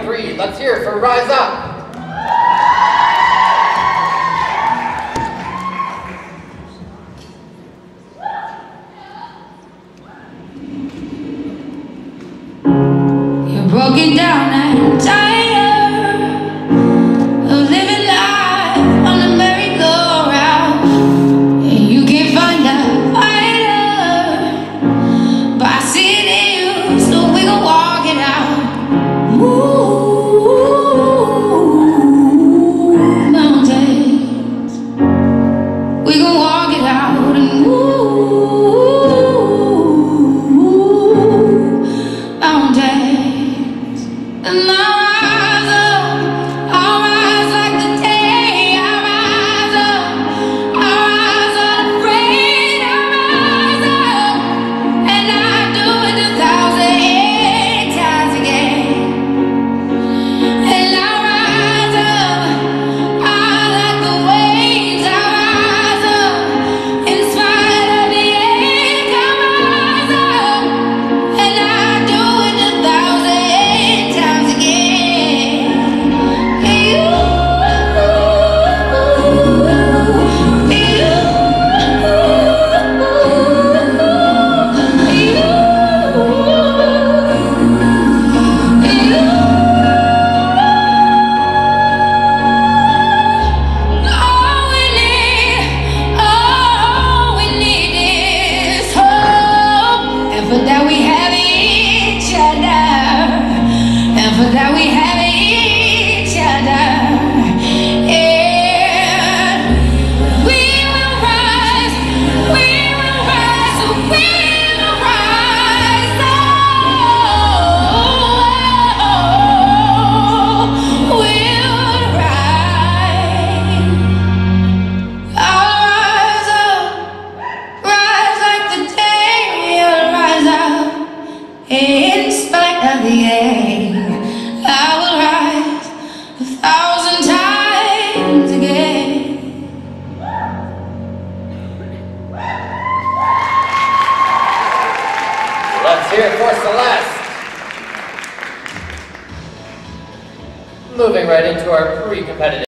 2023. Let's hear it for Rise Up. You're broken down and tired of living life on a merry-go-round, and you can't find a fighter, but I see it in you, so we gon' walk it out. Move mountains, we gon' walk it out and move mountains. And I'll rise like the day. I'll rise unafraid. I'll rise up, and I'll do it 1,000 times again. And I'll rise up, like the waves. I'll rise up, in spite of the ache. I'll rise up, and I'll do it 1,000 times again. All we need is hope, and for that we have each other, and for that we have each other. And we will rise, we will rise, we will rise. Oh, we'll rise. I'll rise up, rise like the day. I'll rise up, in spite of the ache. I will rise 1,000 times again. Let's hear it for Celeste. Moving right into our pre-competitive